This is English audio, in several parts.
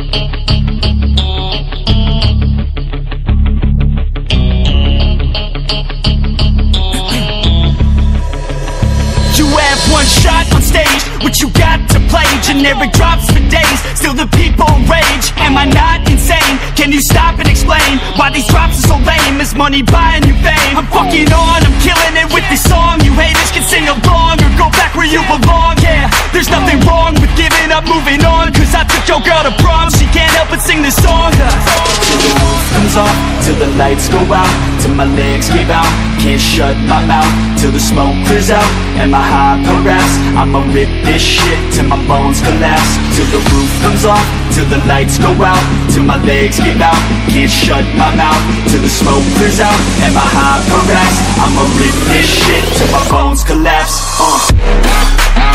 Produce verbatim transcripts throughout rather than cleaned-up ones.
One shot on stage, what you got to play? Generic drops for days, still the people rage. Am I not insane? Can you stop and explain why these drops are so lame? Is money buying you fame? I'm fucking on, I'm killing it with this song. You haters can sing along or go back where you belong. Yeah, there's nothing wrong with giving up, moving on. Cause I took your girl to prom, she can't help but sing this song. Till the roof comes off, till the lights go out, till my legs give out, can't shut my mouth, till the smoke clears out and my high raps. I'ma rip this shit till my bones collapse. Till the roof comes off, till the lights go out, till my legs give out, can't shut my mouth, till the smoke clears out and my high raps. I'ma rip this shit till my bones collapse. uh.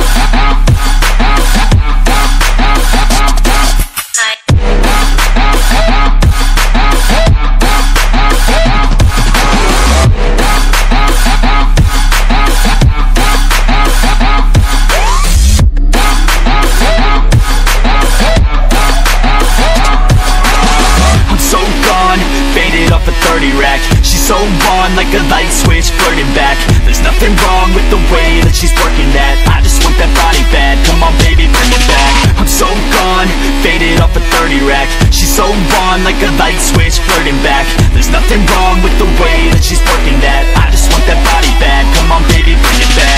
She's so on like a light switch, flirting back. There's nothing wrong with the way that she's working that. I just want that body bad, come on baby, bring it back. I'm so gone, faded off a thirty rack. She's so on like a light switch, flirting back. There's nothing wrong with the way that she's working that. I just want that body bad, come on baby, bring it back.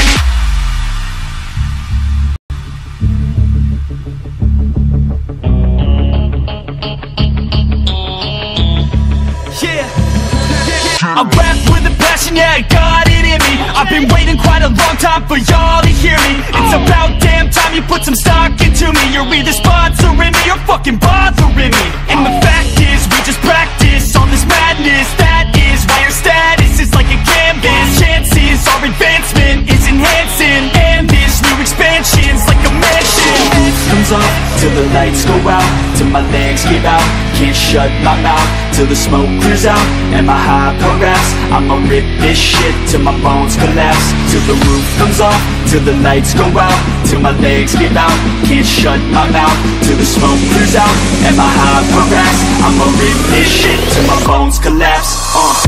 I rap with a passion, yeah, I got it in me. I've been waiting quite a long time for y'all to hear me. It's about damn time you put some stock into me. You're either sponsoring me or fucking bothering me. And the fact is, we just practice all this madness. That is why your status is like a canvas. Chances our advancement is enhancing, and this new expansion's like a mansion. Comes off till the lights go out, till my legs give out, can't shut my mouth, till the smoke clears out and my high raps. I'ma rip this shit till my bones collapse. Till the roof comes off, till the lights go out, till my legs give out, can't shut my mouth, till the smoke clears out and my high raps. I'ma rip this shit till my bones collapse. uh.